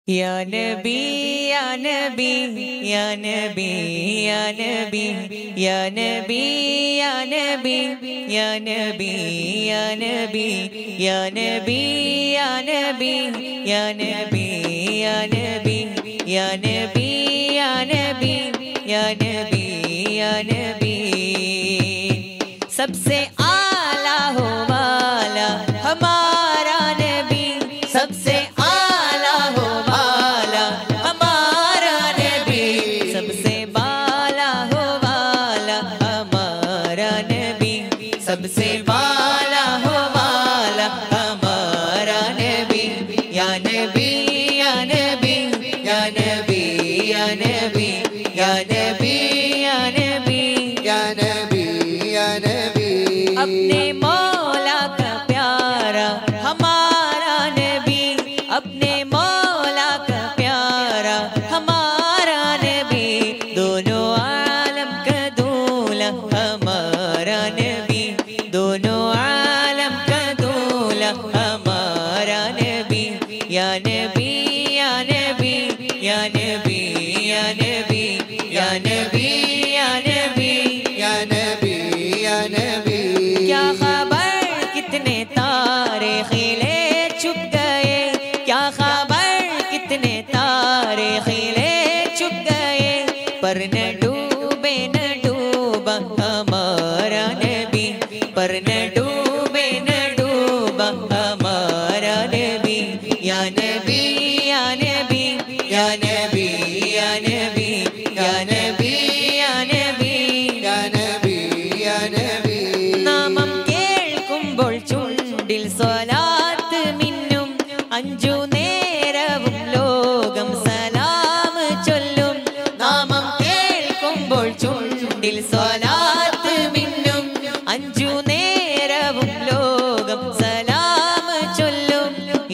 Ya Nabi, Ya Nabi, Ya Nabi, Ya Nabi, Ya Nabi, Ya Nabi, Ya Nabi, Ya Nabi, Ya Nabi, Ya Nabi, Ya Nabi, Ya Nabi, Ya Nabi, Ya Nabi, Ya Nabi, Ya Nabi, सबसे आला हो वाला हमारा नबी, सबसे आला हो वाला हमारा नबी, सबसे बाला हो वाला हमारा नबी, सबसे बाला हो वाला हमारा नबी, या नबी, या नबी, या नबी, या नबी, या नबी, या नबी, या नबी, या नबी, अपने मौला का प्यारा हमारा नबी, अपने मौला का प्यारा हमारा नबी, दोनों आलम का दूल्हा हमारा नबी, दोनों आलम का दूल्हा हमारा नबी, या नबी, या नबी, या नबी, या नबी, या नबी, या नबी, या नबी, या नबी, क्या खबर कितने तारे खिले छुप गए, क्या खबर कितने तारे खिले छुप गए, पर न डूबे न डूबा हमारा नबी, पर न डूबे न डूबा हमारा नबी, या नबी, या नबी, या नबी, या नबी, या नबी, या नबी, या नबी, या नबी, നാമം കേൾക്കുമ്പോൾ ചുണ്ടിൽ സ്വലാത്ത് മിന്നും, അഞ്ചു നേരവും ലോകം സലാം ചൊല്ലും, നാമം കേൾക്കുമ്പോൾ ചുണ്ടിൽ സ്വലാത്ത് മിന്നും, അഞ്ചു നേരവും ലോകം സലാം ചൊല്ലും,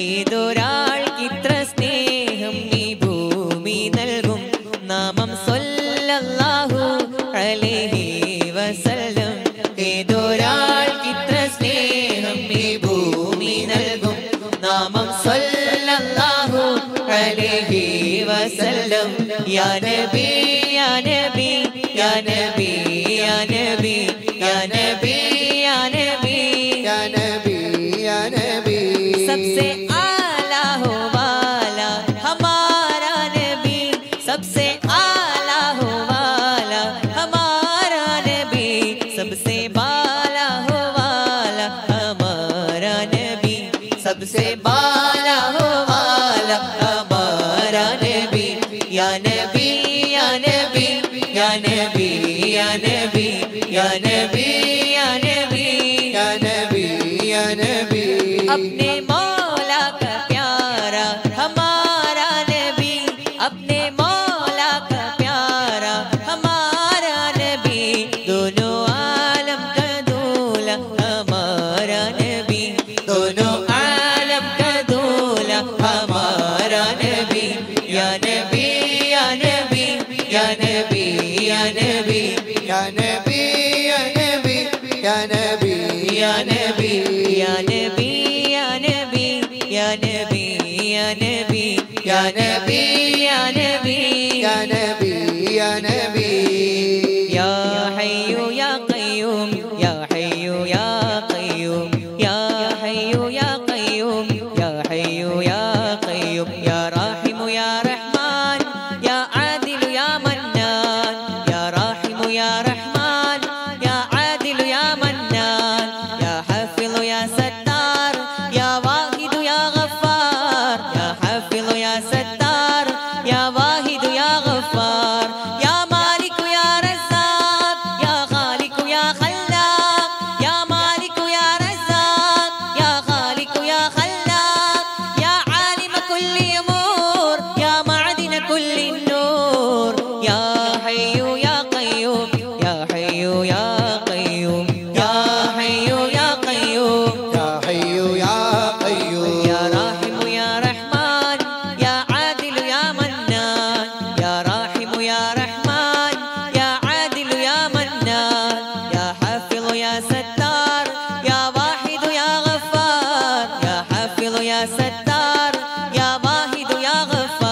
ഏതൊരാൾക്ക് ഇത്ര സ്നേഹം ഈ ഭൂമി നൽകും, നാമം സ്വല്ലല്ലാഹു അലൈഹി വസല്ലം, ഏതൊരാൾക്ക് ഇത്ര സ്നേഹം ഈ ഭൂമി നൽകും, നാമം സ്വല്ലല്ലാഹു അലൈഹി വസല്ലം, യാ നബി, യാ നബി, യാ നബി, യാ നബി, യാ നബി, യാ നബി, യാ നബി, യാ നബി, सबसे आला हो वाला हमारा नबी, सबसे आला हो वाला हमारा नबी, सबसे बाला हो वाला हमारा नबी, सबसे बाला हो वाला हमारा नबी, या नबी, या नबी, या नबी, या नबी, या नबी, या नबी, या नबी, या नबी, अपने मौला का प्यारा हमारा नबी, अपने मौला का प्यारा हमारा नबी, दोनों आलम का दूल्हा हमारा नबी, दोनों आलम का दूल्हा हमारा नबी, या नबी, या नबी, या नबी, या नबी, या नबी, या नबी, या नबी, या नबी, या नबी, या नबी, या नबी, या नबी, या नबी, या नबी, या नबी, या नबी, या हय्यु या क़य्यूम, या हय्यु या क़य्यूम, या हय्यु या क़य्यूम, या हय्यु या क़य्यूम, या राहिमु या रहमान, या आदिलु या मन्नान, या राहिमु या रहमान, या आदिलु या मन्नान, या हाफिज़ु या सत्तार, या वाहिदु या गफ्फार, या हाफिज़ु या सत्तार, या वाहिदु या गफ्फार, या मालिकु या रज़्ज़ाक़, या खालिकु या खल्लाक़, या मालिकु या रज़्ज़ाक़, या खालिकु या खल्लाक़, या आलिम कुल्लि अमूर, या मादिन कुल्लि नूर, या हय्यु या क़य्यूम, या हय्यु या क़य्यूम, या हय्यु या क़य्यूम, या हय्यु या क़य्यूम, या राहिमु या रहमान, या आदिलु या मन्नान, या राहिमु या रहमान, या आदिलु या मन्नान, या हाफिज़ु या सत्तार, या वाहिदु या गफ्फार, या हाफिज़ु या सत्तार, या वाहिदु या गफ्फार,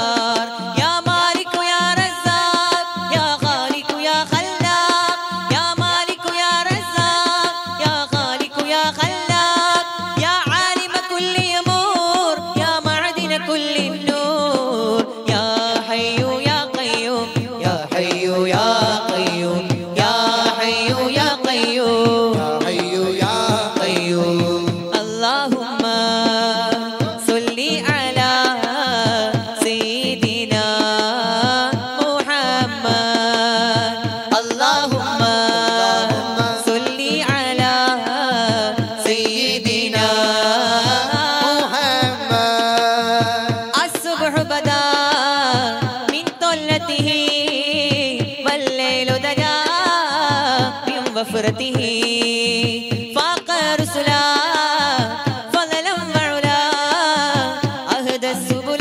ومغفرته فاق رسلا فضلا وعلا أهدى السبل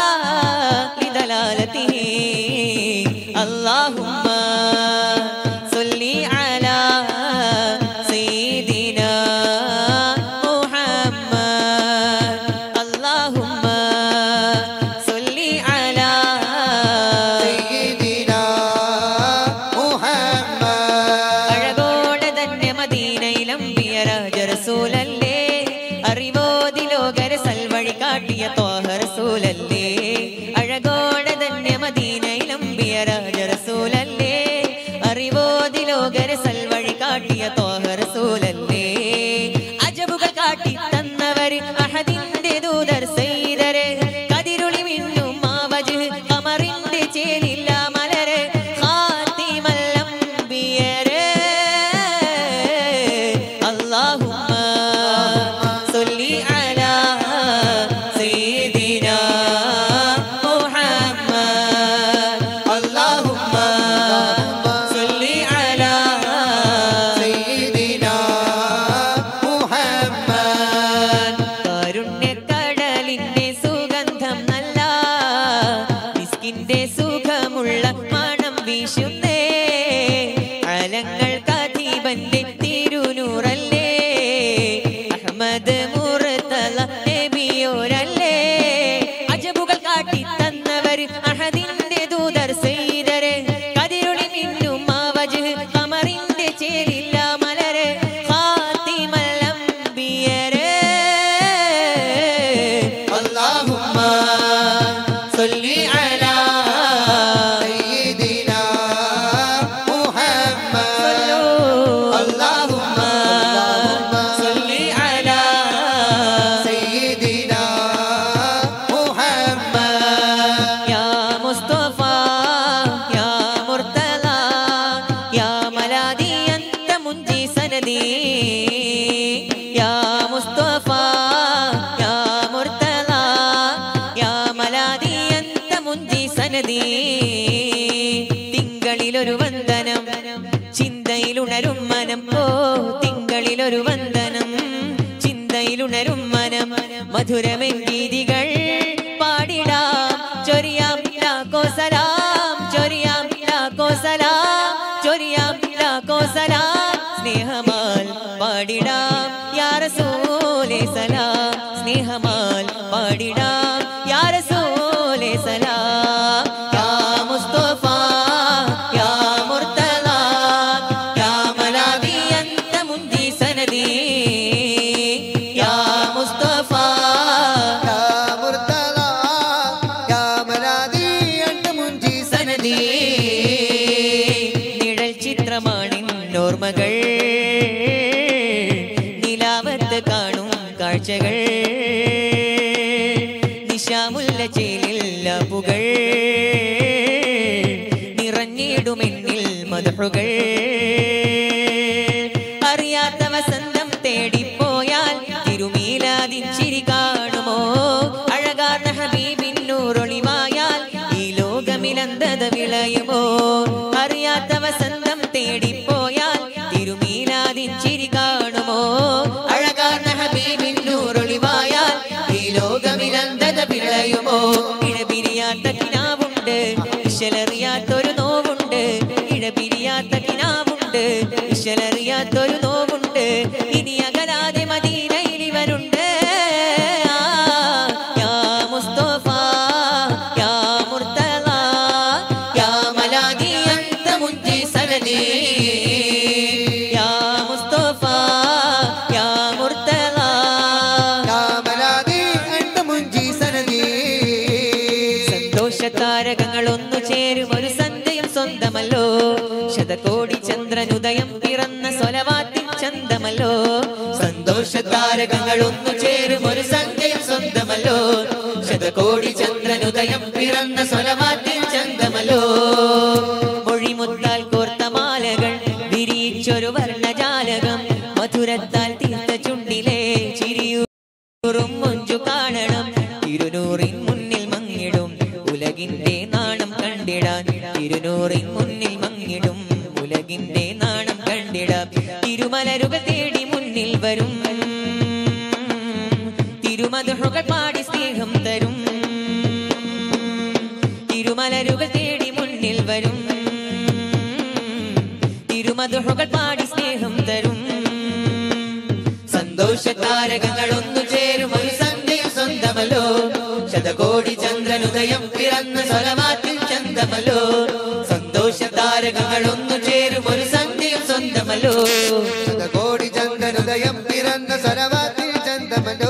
لدلالته اللهم صل على سيدنا محمد اللهم صل على سيدنا محمد അഴകോടെ തന്നെ മദീനയിലമ്പിയ രാജറസൂലല്ലേ അറിവോതി ലോകര സൽവഴി കാട്ടിയ ത്വാഹ റസൂലല്ലേ അഴകോടെ തന്നെ മദീനയിലമ്പിയ രാജറസൂലല്ലേ അറിവോതി ലോകര സൽവഴി കാട്ടിയ ത്വാഹ റസൂലല്ലേ അജബുകൾ കാട്ടി തന്നവര് അഹദിന്റെ ദൂതർ സയ്യിദരെ കതിരുളി മിന്നും മാവജ് കമറിന്റെ ചേലില്ല മലര് ഖാതിമൽ അംബിയരെ അല്ലാഹുമ്മ സല്ലി അലാ സയ്യിദിനാ മുഹമ്മദ് അല്ലാഹുമ്മ സല്ലി അലാ സയ്യിദിനാ മുഹമ്മദ് കാരുണ്യക്കടലിന്റെ സുഗന്ധം നല്ല മിസ്കിന്റെ സുഖമുള്ള മണം വീശുന്നേ അലങ്ങൾ കദീബന്റെ തിരുനൂറല്ലേ അഹ്മദ് മുർതല നബിയോരല്ലേ അജബുകൾ കാട്ടി തന്നവർ അഹദിന്റെ ദൂതർ സയ്യിദരെ കതിരുളി മിന്നും മാവജ് കമറിന്റെ ചേലില്ല മലര് ഖാതിമൽ അംബിയരെ അല്ലാഹുമ്മ സല്ലി അലാ സയ്യിദിനാ മുഹമ്മദ് അല്ലാഹുമ്മ സല്ലി അലാ സയ്യിദിനാ മുഹമ്മദ് യാ മുസ്തഫ യാ മുർതല യാ മലാദി അൻത മുൻജി സനദി യാ മുസ്തഫ യാ മുർതല യാ മലാദി അൻത മുൻജി സനദി തിങ്കളിലൊരു വന്ദനം ചിന്തയിലുണരും മനം ഓ തിങ്കളിലൊരു വന്ദനം ചിന്തയിലുണരും മനം മധുരമെൻ ഗീതികൾ പാടിടാം ചൊരിയാം ലാഖോ സലാം ചൊരിയാം ലാഖോ സലാം ചൊരിയാം ലാഖോ സലാം സ്നേഹമാൽ പാടിടാം യാ റസൂലേ സലാം സ്നേഹമാൽ പാടിടാം യാ റസൂലേ സലാം യാ മുസ്തഫ യാ മുർതല യാ മലാദി അൻത മുൻജി സനദി യാ മുസ്തഫ യാ മുർതല യാ മലാദി അൻത മുൻജി സനദി നിഴൽ ചിത്രമാണിന്നോർമ്മകൾ നിലാവത്ത് കാണും കാഴ്ചകൾ നിശാമുല്ല ചേലില്ല പുകൾ നിറഞ്ഞിടുമെന്നിൽ മദ്ഹുകൾ അറിയാത്ത വസന്തം തേടിപ്പോയാൽ തിരുമീലാദിൻ ചിരി കാണുമോ അഴകാർന്ന ഹബീബിൻ നൂറൊളിവായാൽ ഈ ലോകമിലന്തത വിളയുമോ അറിയാത്ത വസന്തം തേടിപ്പോയാൽ തിരുമീലാദിൻ ചിരി കാണുമോ അഴകാർന്ന ഹബീബിൻ നൂറൊളിവായാൽ ഈ ലോകമിലന്തത വിളയുമോ ഇഴപിരിയാത്ത കിനാവുണ്ട് ഇശലറിയാത്തൊരു നോവുണ്ട് ഇഴപിരിയാത്ത കിനാവുണ്ട് ഇശലറിയാത്തൊരു നോവുണ്ട് ഇനി അകലാതെ മദീനയിൽ ഇവരുണ്ട് യാ മുസ്തഫ യാ മുർതല യാ മലാദി അൻത മുൻജി സനദി യാ മുസ്തഫ യാ മുർതല യാ മലാദി അൻത മുൻജി സനദി സന്തോഷതാരകങ്ങൾ ഒന്നു ചേരും ഒരു സന്ധ്യയും സ്വന്തമല്ലോ ശതകോടി ചന്ദ്രനുദയം പിറന്ന സ്വലവാത്തിൻ ചന്തമല്ലോ സന്തോഷതാരകങ്ങൾ ഒന്നു ചേരും ഒരു സന്ധ്യയും സ്വന്തമല്ലോ ശതകോടി ചന്ദ്രനുദയം പിറന്ന സ്വലവാത്തിൻ ചന്തമല്ലോ മൊഴിമുത്താൽ കോർത്ത മാലകൾ വിരിയിച്ചൊരു വർണ്ണജാലകം മധുരത്താൽ തീർത്ത ചുണ്ടിലെ ചിരിയൂറും മൊഞ്ചു കാണണം തിരുനൂറിൻ മുന്നിൽ മങ്ങിടും ഉലകിന്റെ നാണം കണ്ടിടാൻ തിരുനൂറിൻ മുന്നിൽ മങ്ങിടും ഉലകിന്റെ നാണം കണ്ടിടാൻ തേടാം തിരുമലരുകൾ തേടി മുന്നിൽ വരും തിരുമധുഹുകൾ പാടി സ്നേഹം തരും തിരുമലരുകൾ തേടി മുന്നിൽ വരും തിരുമധുഹുകൾ പാടി സ്നേഹം തരും സന്തോഷ താരകങ്ങൾ ഒന്നു ചേരും ഒരു സന്ധ്യയും സ്വന്തമല്ലോ ശതകോടി ചന്ദ്രനുദയം പിറന്ന സ്വലവാത്തിൽ ചന്തമല്ലോ സന്തോഷ താരകങ്ങൾ ഒന്നു ചേരും ഒരു സന്ധ്യയും സ്വന്തമല്ലോ ശതകോടി ചന്ദ്രനുദയം പിറന്ന സ്വലവാത്തിൽ ചന്തമല്ലോ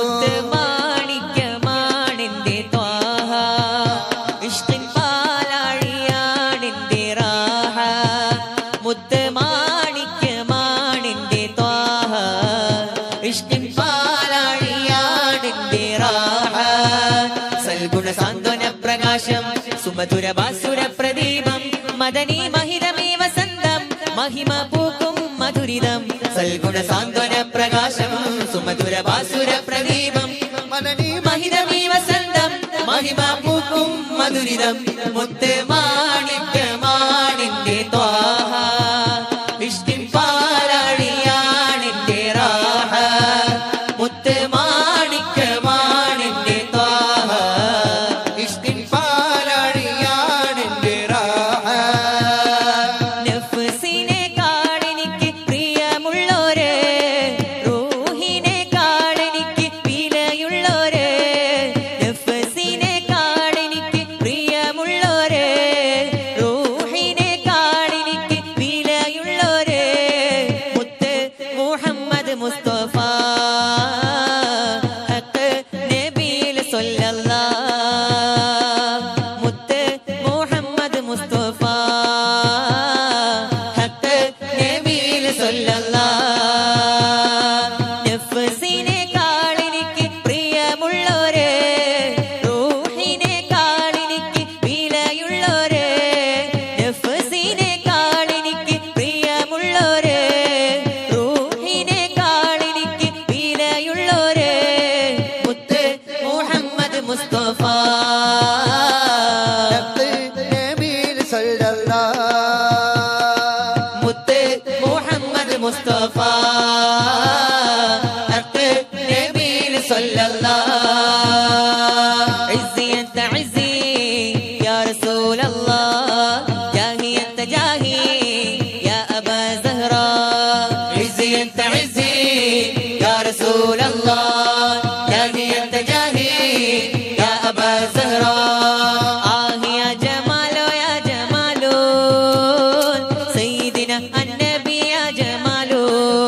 മാണിക്യമാണെന്റെ ത്വാഹ ഇഷ്കിൻ പാലാഴിയാണെന്റെ റാഹ മുത്ത് മാണിക്യമാണെന്റെ ത്വാഹ ഇഷ്കിൻ പാലാഴിയാണെന്റെ റാഹ സൽഗുണ സാന്ത്വന പ്രകാശം സുമധുര ബാസുര പ്രദീപം മദനി മഹിതമേ വസന്തം മഹിമ പൂക്കും മധുരിതം സൽഗുണ സാന്ത്വന പ്രകാശം സുമധുര ബാസുര പ്രദീപം മദനി മഹിതമേ വസന്തം മഹിമ പൂക്കും മധുരിതം മുത്ത് മാണിക്യമാണിന്റെ ത്വാഹ ഇഷ്കിൻ പാലാഴിയാണിന്റെ റാഹ മുത്ത് മാണിക്യമാണിന്റെ ത്വാഹ ഇഷ്കിൻ പാലാഴിയാണെന്റെ റാഹ നഫ്സിനെ കാടെനിക്ക് പ്രിയമുള്ളോര് റൂഹിനെ കാടെനിക്ക് വിലയുള്ളോര് നഫ്സിനെ കാടെനിക്ക് പ്രിയമുള്ളോര് റൂഹിനെ കാടെനിക്ക് വിലയുള്ളോര് മുത്ത് മുഹമ്മദ് മുസ്തഫ ഹക്ക് നബിയിൽ സ്വല്ലല്ലാഹ് മുത്ത് മുഹമ്മദ് മുസ്തഫ ഹക്ക് നബിയിൽ സ്വല്ലല്ലാഹ് നഫ്സിനെ കാളിനിക്ക് പ്രിയമുള്ളോര് റൂഹിനെ കാളിനിക്ക് വിലയുള്ളോര് നഫ്സിനെ കാളിനിക്ക് പ്രിയമുള്ളോര് റൂഹിനെ കാളിനിക്ക് വിലയുള്ളോര് മുത്ത് മുഹമ്മദ് മുസ്തഫ നബിയിൽ സ്വല്ലല്ലാഹ് മുത്ത് മുഹമ്മദ് മുസ്തഫ ഹക്ക് നബിയിൽ സ്വല്ലല്ലാഹ് ഇസ്സി അൻത ഇസ്സി യാ റസൂലല്ലാഹ് ജാഹി അൻത ജാഹി യാ അബാ സഹ്റാ ഇസ്സി അൻത ഇസ്സി യാ റസൂലല്ലാഹ് ജാഹി അൻത ജാഹി യാ അബാ സഹ്റാ ആഹി യാ ജമാലോ യാ ജമാലോ സയ്യിദിന അന്നബി യാ ജമാലോ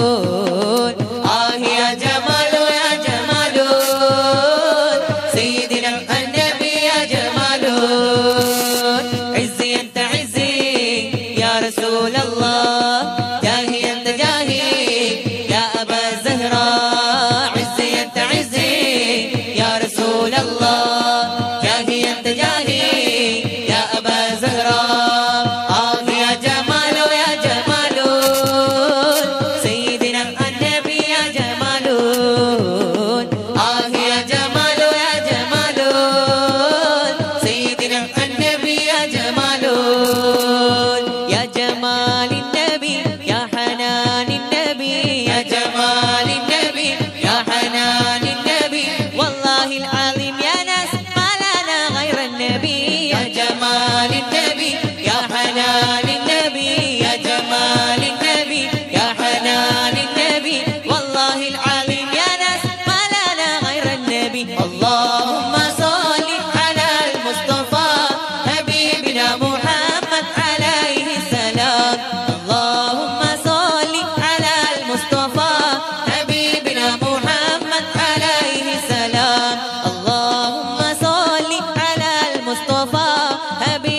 ആഹി യാ ജമാലോ യാ ജമാലോ സയ്യിദിന അന്നബി യാ ജമാലോ ഇസ്സി അൻത ഇസ്സി യാ റസൂലല്ലാഹ് ജാഹി അൻത ജാഹി യാ അബാ സഹ്റാ ഇസ്സി അൻത ഇസ്സി യാ റസൂലല്ലാഹ് ജാഹി അൻത ജാഹി യാ അബാ സഹ്റാ ആഹി യാ ജമാലോ യാ ജമാലോ സയ്യിദിന അന്നബി യാ ജമാലോ ആഹി യാ ജമാലോ യാ ജമാലോ സയ്യിദിന അന്നബി യാ ജമാലോ യാ ജമാലിൻ നബി യാ ഹനാനിൻ നബി യാ ജമാലിൻ നബി യാ ഹനാനിൻ നബി വല്ലാഹിൽ അലീം യാ നാസ് മാ ലനാ ഗൈറൻ നബി യാ ജമാലിൻ നബി യാ ഹനാനിൻ നബി യാ ജമാലിൻ നബി യാ ഹനാനിൻ നബി വല്ലാഹിൽ അലീം യാ നാസ് മാ ലനാ ഗൈറൻ നബി اللهم صل على المصطفى حبيبنا محمد عليه السلام اللهم صل على المصطفى حبيبنا محمد عليه السلام اللهم صل على المصطفى حبيبنا